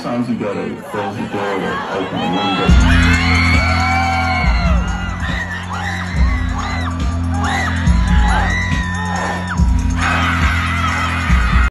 sometimes you gotta close the door to open the window.